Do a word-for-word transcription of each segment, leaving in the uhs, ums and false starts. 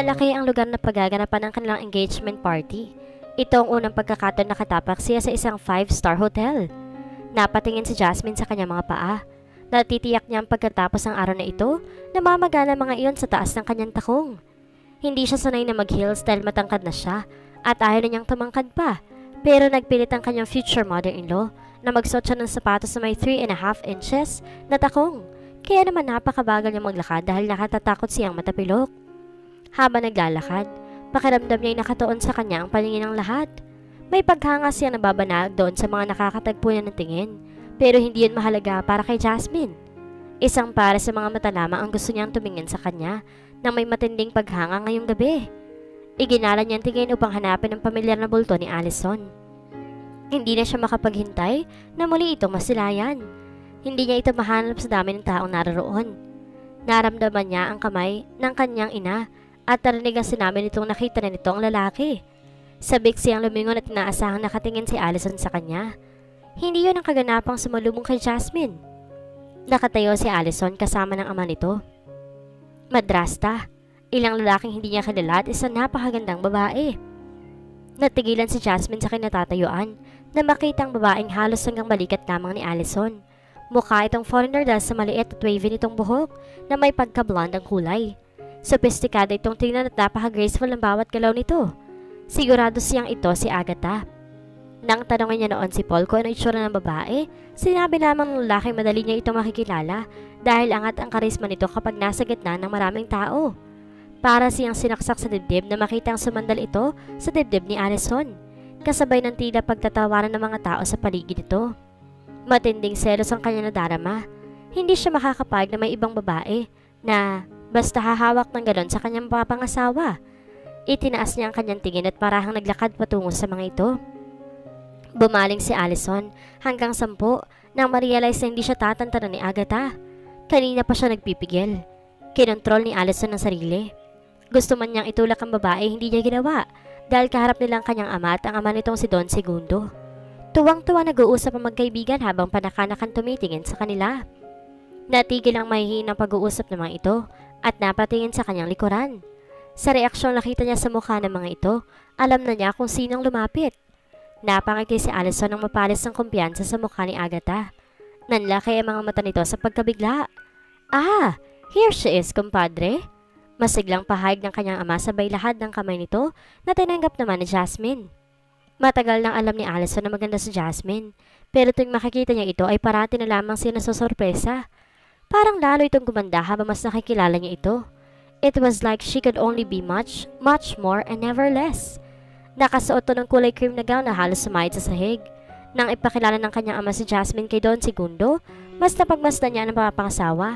malaki ang lugar na paggaganapan ng kanilang engagement party. Ito ang unang pagkakataon na katapak siya sa isang five-star hotel. Napatingin si Jasmine sa kanyang mga paa. Natitiyak niya ang pagkatapos ng araw na ito, namamagana mga iyon sa taas ng kanyang takong. Hindi siya sanay na mag-heels dahil matangkad na siya at ayaw na niyang tumangkad pa. Pero nagpilit ang kanyang future mother-in-law na magsuot siya ng sapatos na may three and a half inches na takong. Kaya naman napakabagal niya maglakad dahil nakatatakot siyang matapilok. Habang naglalakad, pakiramdam niya ay nakatuon sa kanya ang paningin ng lahat. May paghanga siyang nababanag doon sa mga nakakatagpo niya ng tingin. Pero hindi yun mahalaga para kay Jasmine. Isang para sa mga mata lamang ang gusto niyang tumingin sa kanya na may matinding paghanga ngayong gabi. Iginala niya ang tingin upang hanapin ang pamilyar na bulto ni Allison. Hindi na siya makapaghintay na muli itong masilayan. Hindi niya ito mahanap sa dami ng taong naroon. Naramdaman niya ang kamay ng kanyang ina at narinig ang sinabi nitong nakita na nito ang lalaki. Sabik siyang lumingon at inaasahang nakatingin si Allison sa kanya. Hindi yun ang kaganapang sumalubong kay Jasmine. Nakatayo si Allison kasama ng ama nito. Madrasta, ilang lalaking hindi niya kilala at isang napakagandang babae. Natigilan si Jasmine sa kinatatayuan na makita ang babaeng halos hanggang balikat lamang ni Allison. Mukha itong foreigner dahil sa maliit at wavy nitong buhok na may pagka-blonde ang kulay. Sophisticado itong tingnan at napaka-graceful ang bawat galaw nito. Sigurado siyang ito si Agatha. Nang tanongin niya noon si Paul kung ano itsura ng babae, sinabi lamang ng lalaki madali niya ito makikilala dahil angat ang karisma nito kapag nasa gitna ng maraming tao. Para siyang sinaksak sa dibdib na makita ang sumandal ito sa dibdib ni Allison, kasabay ng tila pagtatawanan ng mga tao sa paligid nito. Matinding selos ang kanya nadarama. Hindi siya makakapag na may ibang babae na basta hahawak ng galon sa kanyang papangasawa. Itinaas niya ang kanyang tingin at parahang naglakad patungo sa mga ito. Bumaling si Allison hanggang sampu nang ma-realize na hindi siya tatantanan ni Agatha. Kanina pa siya nagpipigil. Kinontrol ni Allison ang sarili. Gusto man niyang itulak ang babae, hindi niya ginawa dahil kaharap nilang kanyang ama at ang ama nitong si Don Segundo. Tuwang-tuwa nag-uusap ang magkaibigan habang panakanakan tumitingin sa kanila. Natigil ang mahihinang pag-uusap ng mga ito at napatingin sa kanyang likuran. Sa reaksyong nakita niya sa mukha ng mga ito, alam na niya kung sinong lumapit. Napangiti si Allison ng mapalis ng kumpiyansa sa mukha ni Agatha. Nanlaki ang mga mata nito sa pagkabigla. Ah, here she is, kumpadre. Masiglang pahayag ng kanyang ama sabay lahad ng kamay nito na tinanggap naman ni Jasmine. Matagal nang alam ni Allison na maganda si Jasmine, pero tuwing makikita niya ito ay parati na lamang siya nasosorpresa. Parang lalo itong gumanda habang mas nakikilala niya ito. It was like she could only be much, much more and never less. Nakasuot to ng kulay cream na gown na halos sumayad sa sahig. Nang ipakilala ng kanyang ama si Jasmine kay Don Segundo, mas napagmasdan niya ng papangasawa.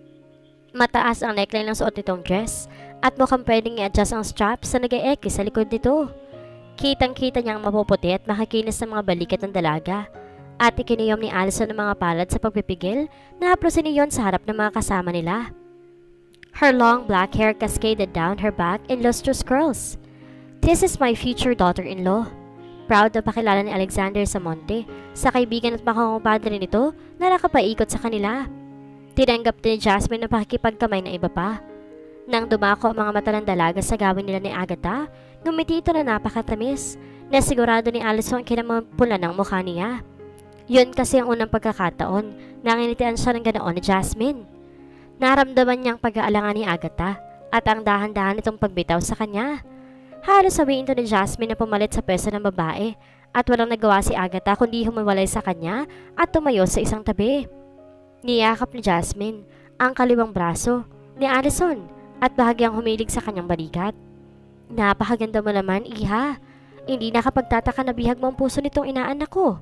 Mataas ang neckline ng suot nitong dress at mukhang pwedeng i-adjust ang straps na nag-e-eki sa likod nito. Kitang-kita niya ang mapuputi at makikinis ng mga balikat ng dalaga. At ikiniyom ni Allison ng mga palad sa pagpipigil na haplosin niyon sa harap ng mga kasama nila. Her long black hair cascaded down her back in lustrous curls. This is my future daughter-in-law. Proud na pakilala ni Alexander Samonte sa kaibigan at makakumpadre nito na nakapaikot sa kanila. Tinanggap din ni Jasmine na pakikipagkamay ng iba pa. Nang dumako ang mga mata ng dalaga sa gawin nila ni Agatha, ngumiti ito na napakatamis na sigurado ni Allison kinamampulan ng mukha niya. Yun kasi ang unang pagkakataon na nginitian siya ng ganoon ni Jasmine. Naramdaman niyang pag-aalangan ni Agatha at ang dahan-dahan itong pagbitaw sa kanya. Halos sabihin ito ni Jasmine na pumalit sa pwesto ng babae at walang nagawa si Agatha kundi humiwalay sa kanya at tumayo sa isang tabi. Niyakap ni Jasmine ang kaliwang braso ni Allison at bahagyang humilig sa kanyang balikat. Napakaganda mo naman, iha. Hindi nakapagtataka na bihag mo ang puso nitong inaanak ko.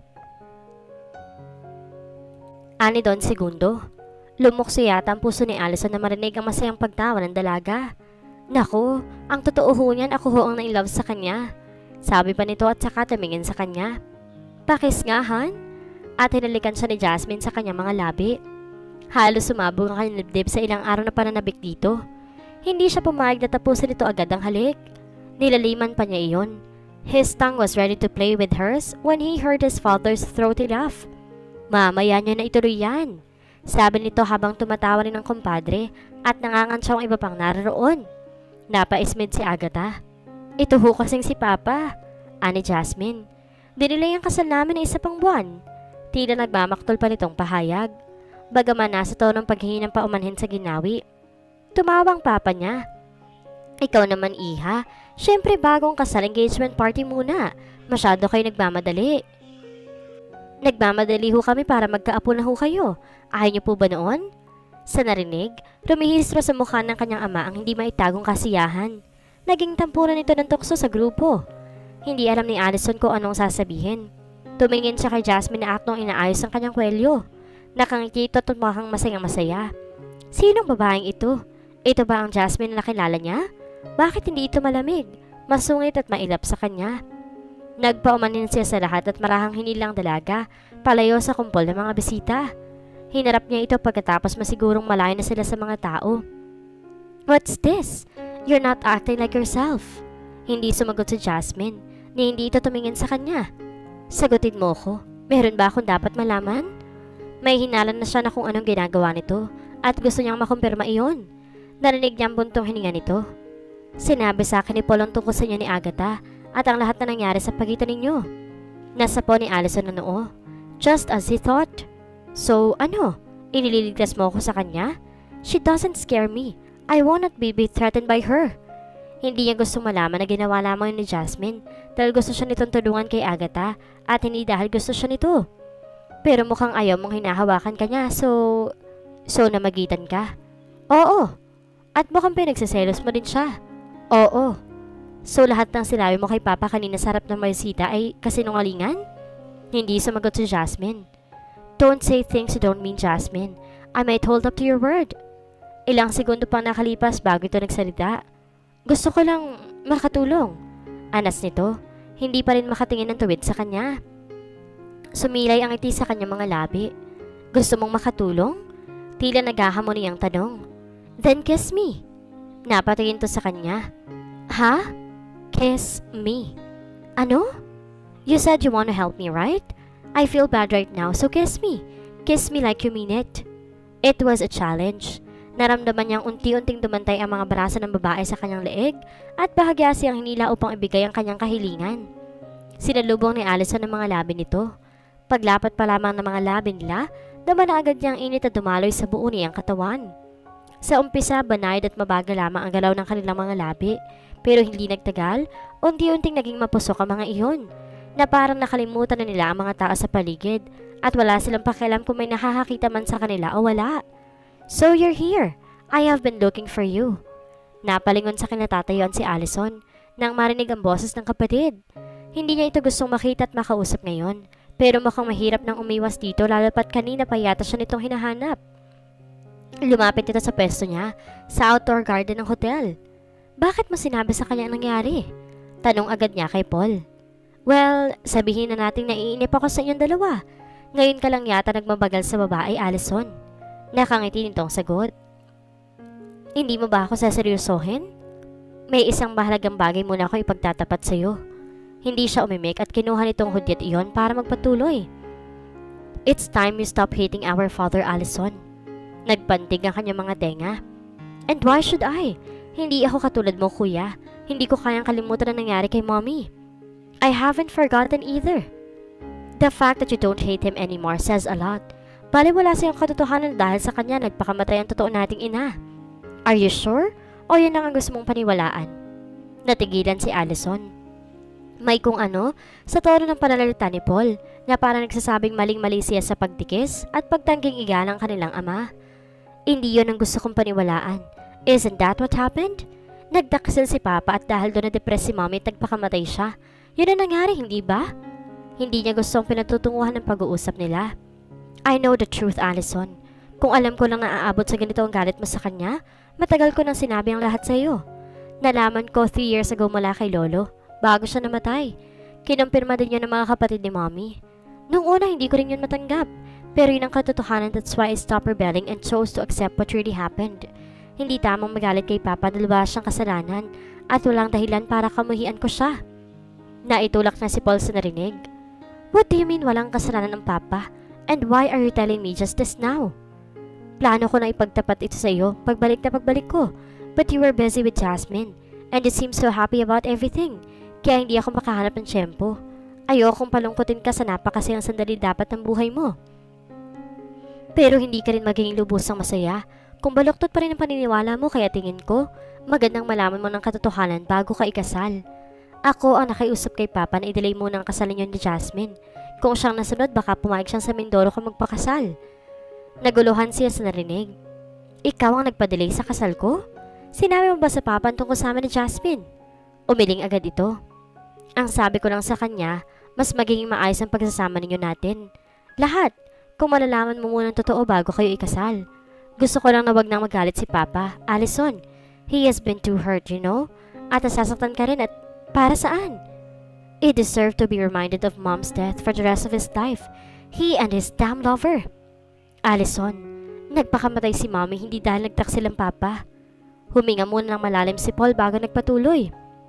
Ani Don Segundo. Lumukso yata ang puso ni Allison na marinig ang masayang pagtawa ng dalaga. Naku, ang totoo ho niyan, ako ho ang na-inlove sa kanya. Sabi pa nito at saka tumingin sa kanya. Pakis nga, Han? At hinalikan siya ni Jasmine sa kanyang mga labi. Halos sumabog ang kanyang dibdib sa ilang araw na pananabik dito. Hindi siya pumayag na tapusin ito agad ang halik. Nilaliman pa niya iyon. His tongue was ready to play with hers when he heard his father's throaty laugh. Mamaya niya na ituloy yan. Sabi nito habang tumatawa rin ang kumpadre at nangangansyaw ang iba pang naroon. Napaismid si Agatha. Ito ho kasing si Papa, ani Jasmine. Dinilay ang kasal namin ng isa pang buwan. Tila nagmamaktol pa nitong pahayag. Bagaman nasa tonong paghihinang paumanhin sa ginawi. Tumawang papa niya. Ikaw naman iha, syempre bagong kasal engagement party muna. Masyado kayo nagmamadali. Nagmamadali ho kami para magkaapo na ho kayo. Ayaw niyo po ba noon? Sa narinig, rumihistro sa mukha ng kanyang ama ang hindi maitagong kasiyahan. Naging tampuran ito ng tukso sa grupo. Hindi alam ni Allison kung anong sasabihin. Tumingin siya kay Jasmine na aktong inaayos ang kanyang kwelyo. Nakangiti ito at mukhang masayang masaya. Sinong babaeng ito? Ito ba ang Jasmine na nakilala niya? Bakit hindi ito malamig, masungit at mailap sa kanya? Nagpaumanin siya sa lahat at marahang hinilang dalaga, palayo sa kumpol ng mga bisita. Hinarap niya ito pagkatapos masigurong malayo na sila sa mga tao. What's this? You're not acting like yourself. Hindi sumagot si Jasmine, ni hindi ito tumingin sa kanya. Sagutin mo ko, meron ba akong dapat malaman? May hinalan na siya na kung anong ginagawa nito at gusto niyang makumpirma iyon. Narinig niya ang buntong hininga nito. Sinabi sa akin ni Paul ang tungkol sa inyo ni Agatha at ang lahat na nangyari sa pagitan ninyo. Nasa po ni Allison na noo. Just as he thought. So, ano? Inililigtas mo ako sa kanya? She doesn't scare me. I won't not be, be threatened by her. Hindi niya gusto malaman na ginawa lamang ni Jasmine dahil gusto siya nitong tulungan kay Agatha at hindi dahil gusto siya nito. Pero mukhang ayaw mong hinahawakan ka niya, so... So, namagitan ka? Oo. At mukhang pinagsaselos mo din siya. Oo. So lahat ng sinabi mo kay Papa kanina sa harap ng Marisita ay kasinungalingan? Hindi sumagot si Jasmine. Don't say things you don't mean, Jasmine. I might hold up to your word. Ilang segundo pang nakalipas bago ito nagsalita. Gusto ko lang makatulong. Anas nito, hindi pa rin makatingin ng tuwid sa kanya. Sumilay ang ngiti sa kanyang mga labi. Gusto mong makatulong? Tila naghahamon niyang tanong. Then kiss me. Napatingin to sa kanya. Ha? Kiss me. Ano? You said you want to help me, right? I feel bad right now, so kiss me. Kiss me like you mean it. It was a challenge. Naramdaman niyang unti-unting dumantay ang mga braso ng babae sa kanyang leeg at bahagya siyang hinila upang ibigay ang kanyang kahilingan. Sinalubong ni Allison ang mga labi nito. Paglapat pa lamang ng mga labi nila, naman na agad niyang init at dumaloy sa buo niyang katawan. Sa umpisa, banayad at mabagal lamang ang galaw ng kanilang mga labi. Pero hindi nagtagal, unti-unting naging mapusok ang mga iyon, na parang nakalimutan na nila ang mga tao sa paligid at wala silang pakialam kung may nakakakita man sa kanila o wala. So you're here. I have been looking for you. Napalingon sa kinatatayuan si Allison nang marinig ang boses ng kapatid. Hindi niya ito gustong makita at makausap ngayon, pero mukhang mahirap nang umiwas dito lalo pat kanina pa yata siya nitong hinahanap. Lumapit ito sa pwesto niya sa outdoor garden ng hotel. Bakit mo sinabi sa kanya ang nangyari? Tanong agad niya kay Paul. Well, sabihin na natin naiinip ako sa inyong dalawa. Ngayon ka lang yata nagmabagal sa babae, Allison. Nakangiti nitong sagot. Hindi mo ba ako saseryosohin? May isang mahalagang bagay muna ako ipagtatapat sa iyo. Hindi siya umimik at kinuha nitong hudyat iyon para magpatuloy. It's time you stop hating our father, Allison. Nagpantig ang kanyang mga tenga. And why should I? Hindi ako katulad mo, kuya. Hindi ko kayang kalimutan ang nangyari kay mommy. I haven't forgotten either. The fact that you don't hate him anymore says a lot. Bali wala siyang katotohanan dahil sa kanya nagpakamatay ang totoo nating ina. Are you sure? O yan lang ang gusto mong paniwalaan? Natigilan si Allison. May kung ano sa tono ng pananalita ni Paul na parang nagsasabing maling-mali siya sa pagtikis at pagtangging igalang kanilang ama. Hindi yun ang gusto kong paniwalaan. Isn't that what happened? Nagdaksil si Papa at dahil doon na-depress si Mommy at nagpakamatay siya. Yun ang nangyari, hindi ba? Hindi niya gustong pinatutunguhan ng pag-uusap nila. I know the truth, Allison. Kung alam ko lang na aabot sa ganito ang galit mo sa kanya, matagal ko nang sinabi ang lahat sa iyo. Nalaman ko three years ago mula kay Lolo, bago siya namatay. Kinumpirma din yun ng mga kapatid ni Mommy. Nung una, hindi ko rin yun matanggap. Pero yun ang katotohanan, that's why I stopped rebelling and chose to accept what really happened. Hindi tamang magalit kay Papa dahil wala siyang kasalanan at walang dahilan para kamuhian ko siya. Naitulak na si Paul sa narinig. What do you mean walang kasalanan ng Papa? And why are you telling me just this now? Plano ko na ipagtapat ito sa iyo pagbalik na pagbalik ko. But you were busy with Jasmine, and you seem so happy about everything, kaya hindi ako makahanap ng tiyempo. Ayokong palungkutin ka sa napakasayang sandali dapat ng buhay mo. Pero hindi ka rin magiging lubusang masaya kung baluktot pa rin ang paniniwala mo, kaya tingin ko, magandang malaman mo ng katotohanan bago ka ikasal. Ako ang nakiusap kay Papa na i-delay muna ang kasalan niyo ni Jasmine. Kung siyang nasunod, baka pumayag siyang sa Mindoro kung magpakasal. Naguluhan siya sa narinig. Ikaw ang nagpa-delay sa kasal ko? Sinabi mo ba sa Papa tungkol sa amin ni Jasmine? Umiling agad ito. Ang sabi ko lang sa kanya, mas magiging maayos ang pagsasama ninyo natin. Lahat, kung malalaman mo muna ng totoo bago kayo ikasal. Gusto ko lang na wag nang magalit si Papa, Allison. He has been too hurt, you know? At nasasaktan ka rin, at para saan? He deserved to be reminded of Mom's death for the rest of his life. He and his damn lover. Allison, nagpakamatay si Mommy hindi dahil nagtaksil ang Papa. Huminga muna ng malalim si Paul bago nagpatuloy.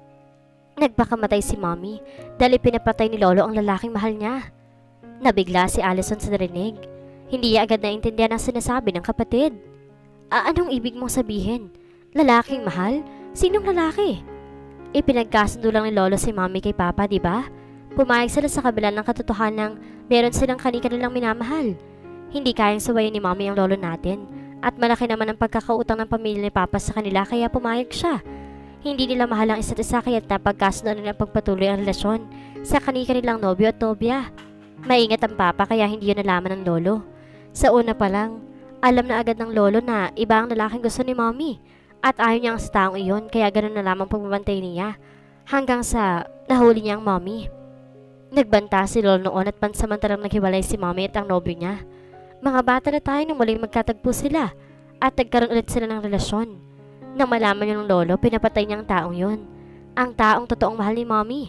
Nagpakamatay si Mommy dahil pinapatay ni Lolo ang lalaking mahal niya. Nabigla si Allison sa narinig. Hindi niya agad naintindihan ang sinasabi ng kapatid. Ah, anong ibig mong sabihin? Lalaking mahal? Sinong lalaki? Ipinagkasundo lang ni Lolo si Mommy kay Papa, di ba? Pumayag sila sa kabila ng katotohanan ng meron silang kani-kanilang minamahal. Hindi kayang sawayin ni Mommy ang lolo natin. At malaki naman ang pagkakautang ng pamilya ni Papa sa kanila, kaya pumayag siya. Hindi nila mahal ang isa't isa, kaya napagkasundo nila ang pagpatuloy ang relasyon sa kani-kanilang nobyo at nobya. Maingat ang Papa kaya hindi yun nalaman ng lolo. Sa una pa lang, alam na agad ng lolo na iba ang lalaking gusto ni Mommy. At ayaw niya ang sa taong iyon, kaya ganun na lamang pagbabantay niya. Hanggang sa nahuli niya ang Mommy. Nagbanta si Lolo noon at pansamantalang naghiwalay si Mommy at ang nobyo niya. Mga bata na tayo nung muling magkatagpo sila at nagkaroon ulit sila ng relasyon. Nang malaman niya ng lolo, pinapatay niya ang taong yun. Ang taong totoong mahal ni Mommy.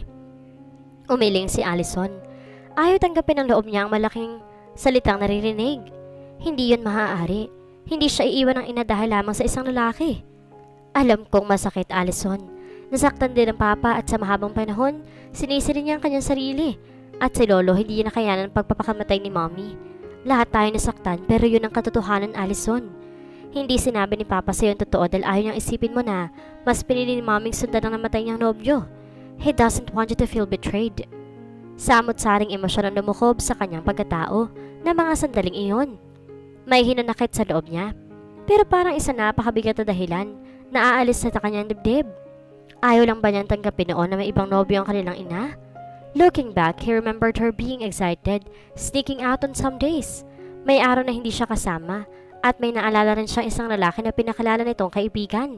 Umiling si Allison. Ayaw tanggapin ng loob niya ang malaking salitang naririnig. Hindi yun maaari. Hindi siya iiwan ng ina dahil lamang sa isang lalaki. Alam kong masakit, Allison. Nasaktan din ang Papa at sa mahabang panahon, sinisiri niya ang kanyang sarili. At si Lolo hindi niya nakayanan ang pagpapakamatay ni Mommy. Lahat tayo nasaktan pero yun ang katotohanan, Allison. Hindi sinabi ni Papa sa'yo ang totoo dahil ayaw niyang isipin mo na mas pinili ni Mommy sundan ang namatay niyang nobyo. He doesn't want you to feel betrayed. Samot-saring emosyon ang lumukob sa kanyang pagkatao na mga sandaling iyon. May hinanakit sa loob niya. Pero parang isa napakabigat na dahilan na aalis sa kanyang dibdib. Ayaw lang ba niyang tanggapin noon na may ibang nobyo ang kanilang ina? Looking back, he remembered her being excited, sneaking out on some days. May araw na hindi siya kasama at may naalala rin siyang isang lalaki na pinakilala nitong kaibigan.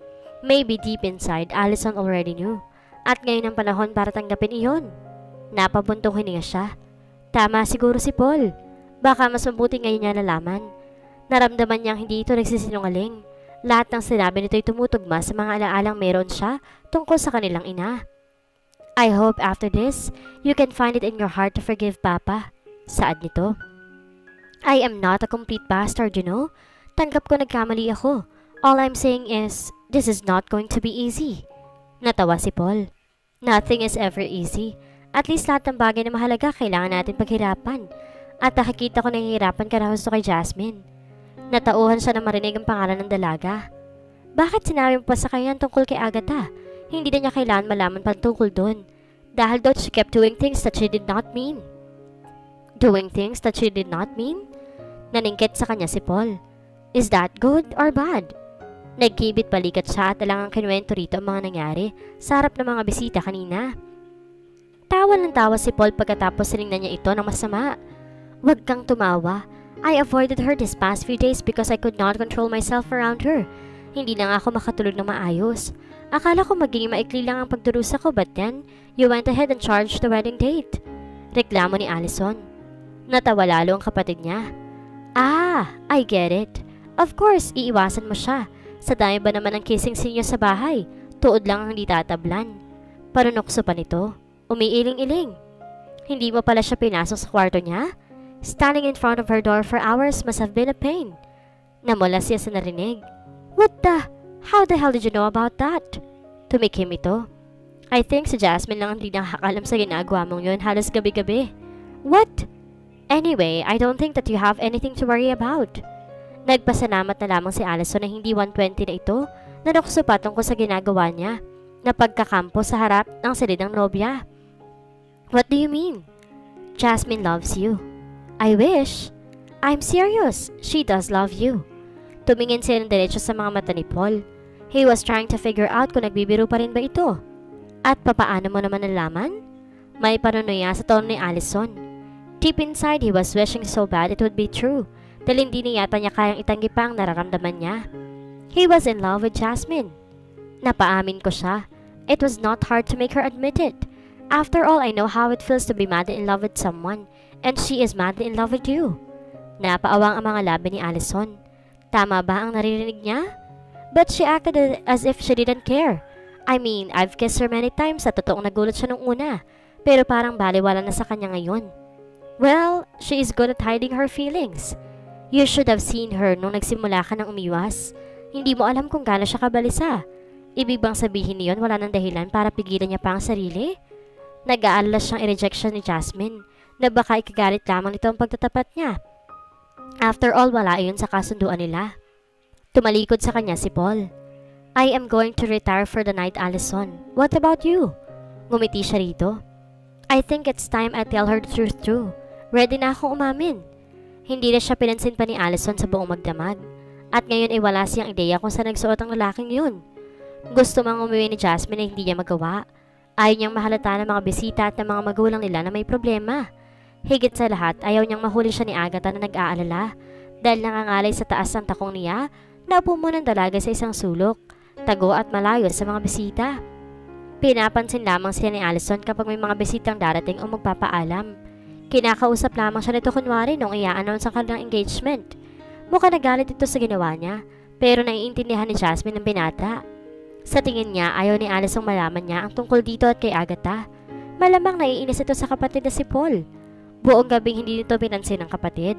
Maybe deep inside, Allison already knew. At ngayon ang panahon para tanggapin iyon. Napabuntong hininga siya. Tama siguro si Paul. Baka mas mabuti ngayon niya nalaman. Naramdaman niyang hindi ito nagsisinungaling. Lahat ng sinabi nito ay tumutugma sa mga alaalang meron siya tungkol sa kanilang ina. I hope after this, you can find it in your heart to forgive Papa. Saad nito. I am not a complete bastard, you know. Tanggap ko nagkamali ako. All I'm saying is, this is not going to be easy. Natawa si Paul. Nothing is ever easy. At least lahat ng bagay na mahalaga kailangan natin paghirapan. At nakikita ko na hihirapan ka na gusto kay Jasmine. Natauhan siya na marinig ang pangalan ng dalaga. Bakit sinabi mo pa sa kanya tungkol kay Agatha? Hindi na niya kailangan malaman pa tungkol doon. Dahil doon she kept doing things that she did not mean. Doing things that she did not mean? Naningkit sa kanya si Paul. Is that good or bad? Nagkibit balikat siya at alang ang kinuwento rito ang mga nangyari sa harap ng mga bisita kanina. Tawa ng tawa si Paul pagkatapos siningnan niya ito ng masama. Huwag kang tumawa. I avoided her this past few days because I could not control myself around her. Hindi na nga ako makatulog ng maayos. Akala ko magiging maikli lang ang pagdurusa ko, but then, you went ahead and charged the wedding date. Reklamo ni Allison. Natawa lalo ang kapatid niya. Ah, I get it. Of course, iiwasan mo siya. Sa dami ba naman ang kissing scene niyo sa bahay? Tuod lang ang hindi tatablan. Parunokso pa nito. Umiiling-iling. Hindi mo pala siya pinasok sa kwarto niya? Standing in front of her door for hours must have been a pain. Namula siya sa narinig. What the? How the hell did you know about that? Tumikim ito. I think si Jasmine lang ang hindi nakakalam sa ginagawa mong yun halos gabi-gabi. What? Anyway, I don't think that you have anything to worry about. Nagpasalamat na lamang si Allison na hindi one twenty na ito Nanukso pa tungkol sa ginagawa niya na pagkakampo sa harap ng silid ng nobya. What do you mean? Jasmine loves you. I wish. I'm serious. She does love you. Tumingin sila ng diretso sa mga mata ni Paul. He was trying to figure out kung nagbibiro pa rin ba ito. At papaano mo naman nalaman? May panunuya sa tono ni Allison. Deep inside, he was wishing so bad it would be true dahil hindi niya yata niya kayang itanggi pa ang nararamdaman niya. He was in love with Jasmine. Napaamin ko siya. It was not hard to make her admit it. After all, I know how it feels to be madly in love with someone, and she is madly in love with you. Napaawang ang mga labi ni Allison. Tama ba ang naririnig niya? But she acted as if she didn't care. I mean, I've kissed her many times at totoong nagulat siya nung una, pero parang baliwala na sa kanya ngayon. Well, she is good at hiding her feelings. You should have seen her nung nagsimula ka ng umiwas. Hindi mo alam kung gaano siya kabalisa. Ibig bang sabihin niyon wala nang dahilan para pigilan niya pa ang sarili? Nag-aalala siyang i-rejection ni Jasmine na baka ikagalit lamang nito ang pagtatapat niya. After all, wala iyon sa kasunduan nila. Tumalikod sa kanya si Paul. I am going to retire for the night, Allison. What about you? Ngumiti siya rito. I think it's time I tell her the truth too. Ready na akong umamin. Hindi na siya pinansin pa ni Allison sa buong magdamag. At ngayon ay wala siyang ideya kung saan nagsuot ang lalaking yun. Gusto mang umuwi ni Jasmine na hindi niya magawa. Ayaw niyang mahalata ng mga bisita at ng mga magulang nila na may problema. Higit sa lahat, ayaw niyang mahuli siya ni Agatha na nag-aalala dahil nangangalay sa taas ng takong niya na upo mo ng dalaga sa isang sulok, tago at malayo sa mga bisita. Pinapansin lamang sila ni Allison kapag may mga bisitang darating o magpapaalam. Kinakausap lamang siya nito kunwari nung i-announce ang kanilang engagement. Mukha nagalit ito sa ginawa niya, pero naiintindihan ni Jasmine ang binata. Sa tingin niya, ayaw ni Alice ang malaman niya ang tungkol dito at kay Agatha. Malamang naiinis ito sa kapatid na si Paul. Buong gabing hindi nito pinansin ng kapatid.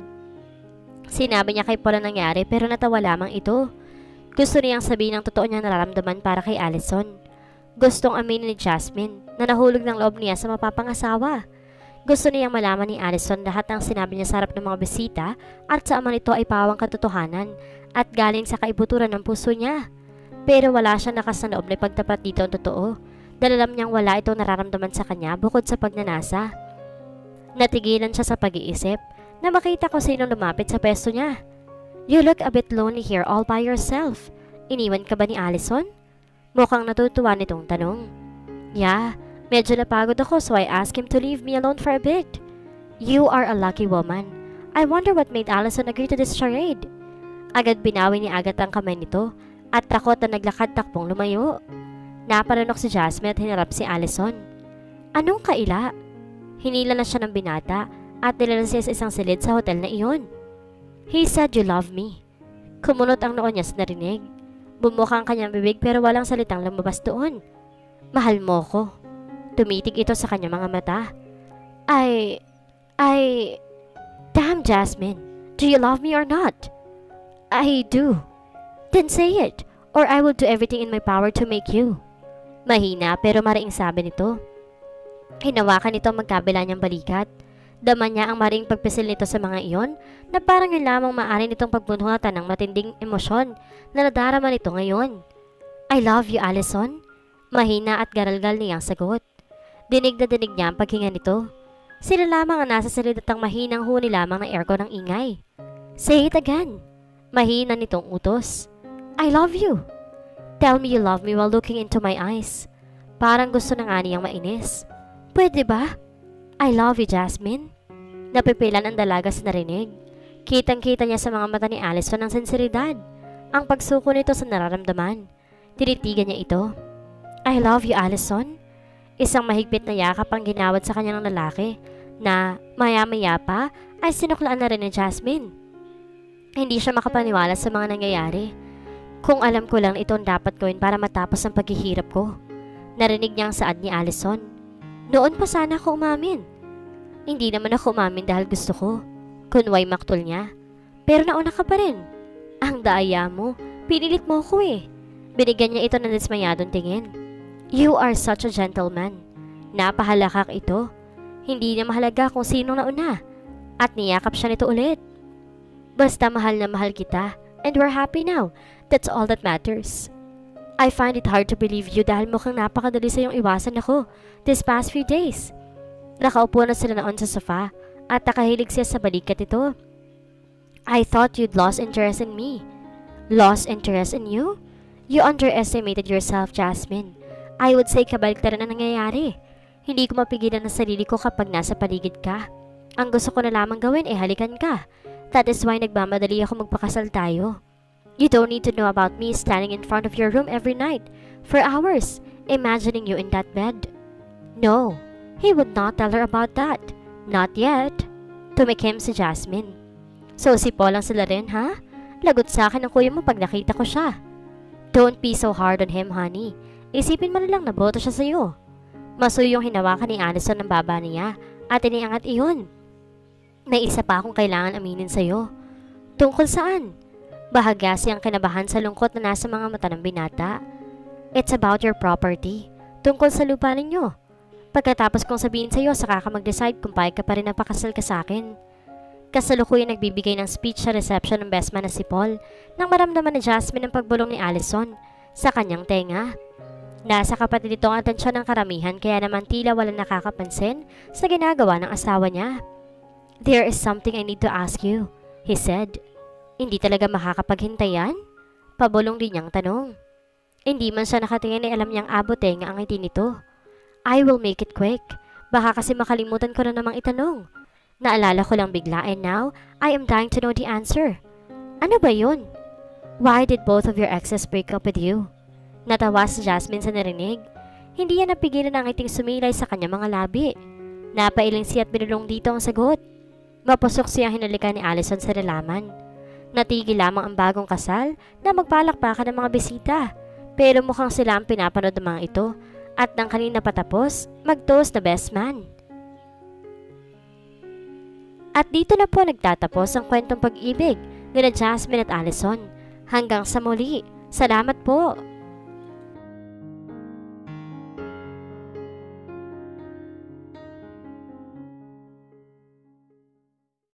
Sinabi niya kay Paul ang nangyari pero natawa lamang ito. Gusto niyang sabihin ang totoo niyang nararamdaman para kay Allison. Gustong aminin ni Jasmine na nahulog ng loob niya sa mapapangasawa. Gusto niyang malaman ni Allison lahat ng sinabi niya sa harap ng mga bisita at sa ama nito ay pawang katotohanan at galing sa kaibuturan ng puso niya. Pero wala siyang lakas na loob na pagtapat dito ang totoo dahil alam niyang wala itong nararamdaman sa kanya bukod sa pagnanasa. Natigilan siya sa pag-iisip na makita ko sinong lumapit sa pwesto niya. You look a bit lonely here all by yourself. Iniwan ka ba ni Allison? Mukhang natutuwa nitong tanong. Yeah. Medyo napagod ako so I asked him to leave me alone for a bit. You are a lucky woman. I wonder what made Allison agree to this charade. Agad binawi ni Agatha ang kamay nito at takot na naglakad takbong lumayo. Naparanok si Jasmine at hinarap si Allison. Anong kaila? Hinila na siya ng binata at dinala siya sa isang silid sa hotel na iyon. He said you love me. Kumunot ang noo niya sa narinig. Bumuka ang kanyang bibig pero walang salitang lumabas doon. Mahal mo ko. Tumitig ito sa kanyang mga mata. I... I... Damn, Jasmine. Do you love me or not? I do. Then say it, or I will do everything in my power to make you. Mahina pero mariing sabi nito. Hinawakan nito ang magkabila niyang balikat. Dama niya ang maring pagpisil nito sa mga iyon na parang yun lamang maaari nitong pagbunhutan ng matinding emosyon na nadarama nito ngayon. I love you, Allison. Mahina at garalgal niyang sagot. Dinig na dinig niya ang paghinga nito. Sila lamang ang nasa silid at ang mahinang huni lamang ng aircon ng ingay. Say it again. Mahina nitong utos. I love you. Tell me you love me while looking into my eyes. Parang gusto na nga niyang mainis. Pwede ba? I love you, Jasmine. Napipilan ang dalaga sa narinig. Kitang-kita niya sa mga mata ni Allison ang sinseridad. Ang pagsuko nito sa nararamdaman. Tinitigan niya ito. I love you, Allison. Isang mahigpit na yakap ang ginawad sa kanya ng lalaki na maya-maya pa ay sinuklaan na rin ni Jasmine. Hindi siya makapaniwala sa mga nangyayari. Kung alam ko lang ito ang dapat gawin para matapos ang paghihirap ko. Narinig niya ang saad ni Allison. Noon pa sana ako umamin. Hindi naman ako umamin dahil gusto ko. Kunway maktol niya. Pero nauna ka pa rin. Ang daya mo. Pinilit mo ko eh. Binigyan niya ito ng dismayadong tingin. You are such a gentleman. Napahalakak ito. Hindi na mahalaga kung sino nauna. At niyakap siya nito ulit. Basta mahal na mahal kita. And we're happy now. That's all that matters. I find it hard to believe you dahil mukhang napakadali sa iyong iwasan ako this past few days. Nakaupo na sila noon sa sofa at nakahilig siya sa balikat ito. I thought you'd lost interest in me. Lost interest in you? You underestimated yourself, Jasmine. I would say kabaliktaran ang nangyayari. Hindi ko mapigilan ang sarili ko kapag nasa paligid ka. Ang gusto ko na lamang gawin ay halikan ka. That is why nagmamadali ako magpakasal tayo. You don't need to know about me standing in front of your room every night, for hours, imagining you in that bed. No, he would not tell her about that. Not yet. Tumikim si Jasmine. So si Paul ang sila rin, ha? Lagot sa akin ang kuya mo pag nakita ko siya. Don't be so hard on him, honey. Isipin mo na lang na boto siya sa'yo. Masuyo yung hinawakan ni Allison ng baba niya at iniangat iyon. May isa pa akong kailangan aminin sa'yo. Tungkol saan? Bahagya siyang kinabahan sa lungkot na nasa mga mata ng binata. It's about your property. Tungkol sa lupa ninyo. Pagkatapos kong sabihin sa'yo, saka ka mag-decide kung payag ka pa rin na pakasal ka sa akin. Kasalukuyan nagbibigay ng speech sa reception ng best man na si Paul nang maramdaman ni Jasmine ang pagbulong ni Allison sa kanyang tenga. Nasa kapatid ito ang atensyon ng karamihan kaya naman tila walang nakakapansin sa ginagawa ng asawa niya. There is something I need to ask you, he said. Hindi talaga makakapaghintay yan? Pabulong din niyang tanong. Hindi man siya nakatingin ay alam niyang abote nga ang ngiti nito. I will make it quick. Baka kasi makalimutan ko na namang itanong. Naalala ko lang bigla and now, I am dying to know the answer. Ano ba yun? Why did both of your exes break up with you? Natawa si Jasmine sa narinig. Hindi yan napigilan ang ngiting sumilay sa kanyang mga labi. Napailing siya at binulong dito ang sagot. Mapusok siyang hinalikan ni Allison sa lalaman. Natigil lamang ang bagong kasal na magpalakpakan ng mga bisita. Pero mukhang sila ang pinapanood ng mga ito at nang kanina patapos, mag-toast na best man. At dito na po nagtatapos ang kwentong pag-ibig nila Jasmine at Allison. Hanggang sa muli. Salamat po!